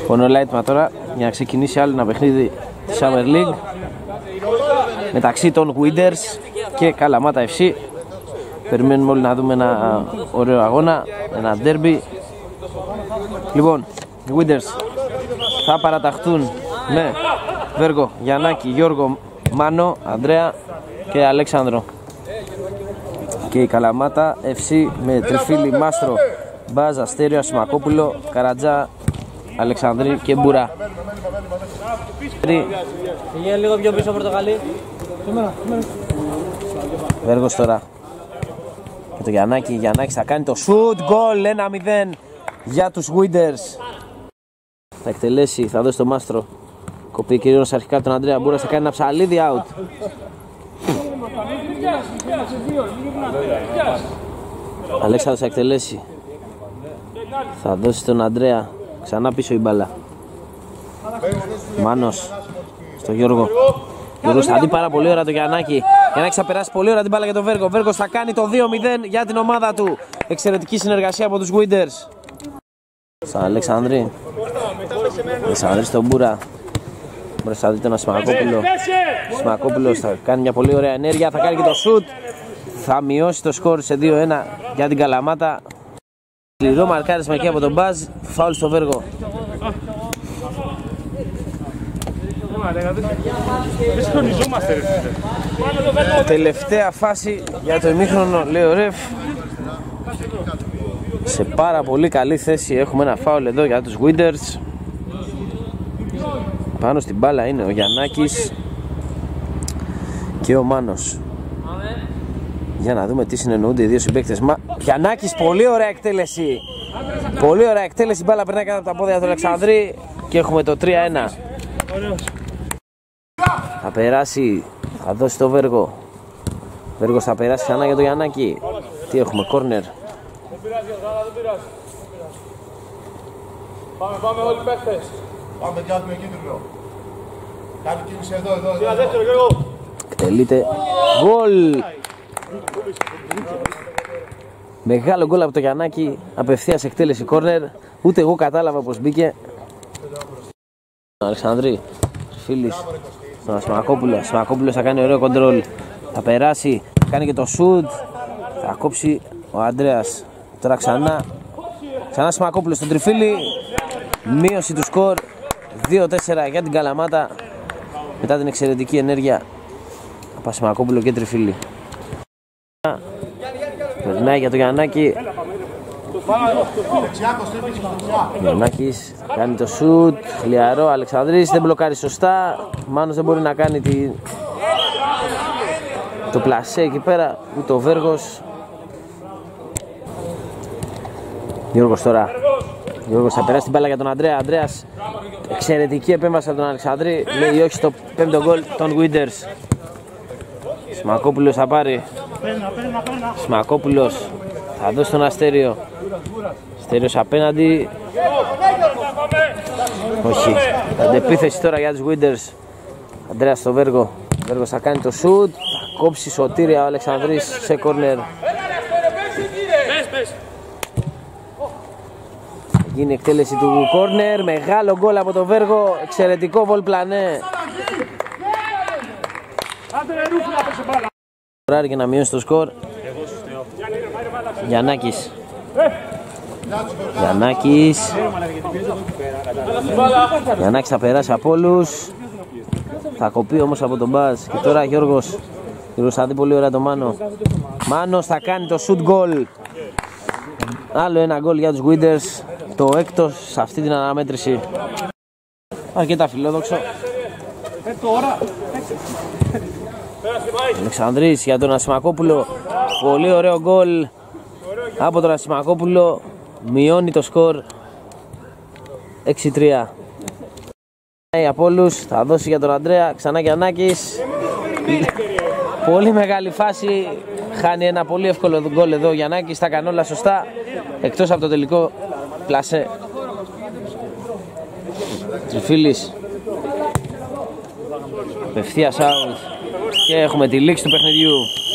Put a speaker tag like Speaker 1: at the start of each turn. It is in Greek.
Speaker 1: Πονολά έτοιμα τώρα για να ξεκινήσει άλλο ένα παιχνίδι της Summer League μεταξύ των Winders και Καλαμάτα FC. Περιμένουμε όλοι να δούμε ένα ωραίο αγώνα, ένα derby. Λοιπόν, οι Winders θα παραταχθούν με Βέργο, Γιαννάκη, Γιώργο, Μάνο, Ανδρέα και Αλέξανδρο. Και η Καλαμάτα FC με Τριφίλη, Μάστρο, Μπάζ, Αστέριο, Ασημακόπουλο, Καρατζά, Αλεξανδρή και Μπουρά.
Speaker 2: Πήγε λίγο πιο πίσω Πορτογαλί.
Speaker 1: Βέργος τώρα και το Γιαννάκη. Γιαννάκης θα κάνει το shoot, goal, 1-0 για τους Winders. Θα εκτελέσει, θα δώσει το Μάστρο. Κοπεί κυρίως αρχικά τον Ανδρέα. Μπούρας θα κάνει ένα ψαλίδι out. Αλέξανδρος θα εκτελέσει. Θα δώσει τον Ανδρέα. Ξανά πίσω η μπάλα. Μάνος στο Γιώργο. Γιώργος θα δει πάρα πολύ ώρα το Γιαννάκη. Γιαννάκης θα περάσει πολύ ώρα την μπάλα για τον Βέργο. Βέργος θα κάνει το 2-0 για την ομάδα του. Εξαιρετική συνεργασία από τους Winders. Σαν Αλεξανδρή. Αλεξανδρή στον Μπούρα. Μπορείς να δείτε ένα Ασημακόπουλο. Ασημακόπουλος θα κάνει μια πολύ ωραία ενέργεια. Θα κάνει και το shoot. Θα μειώσει το σκορ σε 2-1 για την Καλαμάτα. Σκληρό μαρκάρισμα εκεί από τον Μπάζ. Φάουλ στο Βέργο. Τελευταία φάση για το ημίχρονο, λέει ο ρεφ. Σε πάρα πολύ καλή θέση έχουμε ένα φάουλ εδώ για τους Winders. Πάνω στην μπάλα είναι ο Γιαννάκης και ο Μάνος. Για να δούμε τι συνεννοούνται οι δύο συμπαίκτες. Γιαννάκης, πολύ ωραία εκτέλεση. Πολύ ωραία εκτέλεση, μπάλα περνάει κάτω από τα πόδια του Αλεξανδρή και έχουμε το 3-1. Θα περάσει, θα δώσει το Βέργο. Βέργος θα περάσει ξανά για το Γιαννάκη. Τι έχουμε, κόρνερ.
Speaker 3: Πάμε όλοι παίχτες. Πάμε κι άτομα εκεί του. Κάνει κίνηση εδώ.
Speaker 1: Εκτελείται. Γκολ! Μεγάλο γκολ από το Γιαννάκη. Απευθείας εκτέλεση κόρνερ. Ούτε εγώ κατάλαβα πως μπήκε. Αλεξανδρή, Φίλης, τον Ασημακόπουλο. Ασημακόπουλος θα κάνει ωραίο κοντρόλ. Θα περάσει, θα κάνει και το shoot. Θα κόψει ο Ανδρέας. Τώρα ξανά Ασημακόπουλος στον Τριφίλη. Μείωση του σκορ 2-4 για την Καλαμάτα μετά την εξαιρετική ενέργεια από Ασημακόπουλο και Τριφίλη. Περνάει για το Γιαννάκη. Γιαννάκης κάνει το σουτ. Χλιαρό, Αλεξανδρής δεν μπλοκάρει σωστά. Μάνος δεν μπορεί να κάνει το πλασέ εκεί πέρα. Ούτε ο Βέργος. Γιώργος τώρα. Γιώργος θα περάσει την μπάλα για τον Ανδρέα. Ανδρέας, εξαιρετική επέμβαση από τον Αλεξανδρή. Λέει όχι στο 5ο γκολ των Winders. Σμακόπουλος θα πάρει. Σμακόπουλος θα δώσει τον Αστέριο. Αστέριος απέναντι. Όχι. Αντεπίθεση τώρα για τους Winders. Ανδρέας στο Βέργο. Βέργος θα κάνει το shoot. Θα κόψει σωτήρια ο Αλεξανδρής σε corner. Γίνει εκτέλεση του corner. Μεγάλο γκολ από το Βέργο. Εξαιρετικό βολ πλανέ. Για να μειώσει το σκορ. Γιαννάκης. Γιαννάκης θα περάσει από όλους. Θα κοπεί όμως από τον Μπάζ. Και τώρα Γιώργος. Γιώργος θα δει πολύ ωραία το Μάνο. Μάνος θα κάνει το shoot goal. Άλλο ένα γκολ για τους Winders. Το έκτο σε αυτή την αναμέτρηση. Αρκετά φιλόδοξο. Αλεξανδρής για τον Ασημακόπουλο. Πολύ ωραίο γκολ από τον Ασημακόπουλο. Μειώνει το σκορ 6-3. Από όλους θα δώσει για τον Ανδρέα. Ξανά Γιαννάκης. Πολύ μεγάλη φάση. Χάνει ένα πολύ εύκολο γκολ εδώ ο Γιαννάκης. Τα κάνει όλα σωστά εκτός από το τελικό πλασέ. Τριφίλης. Απευθείας out. Και έχουμε τη λήξη του παιχνιδιού.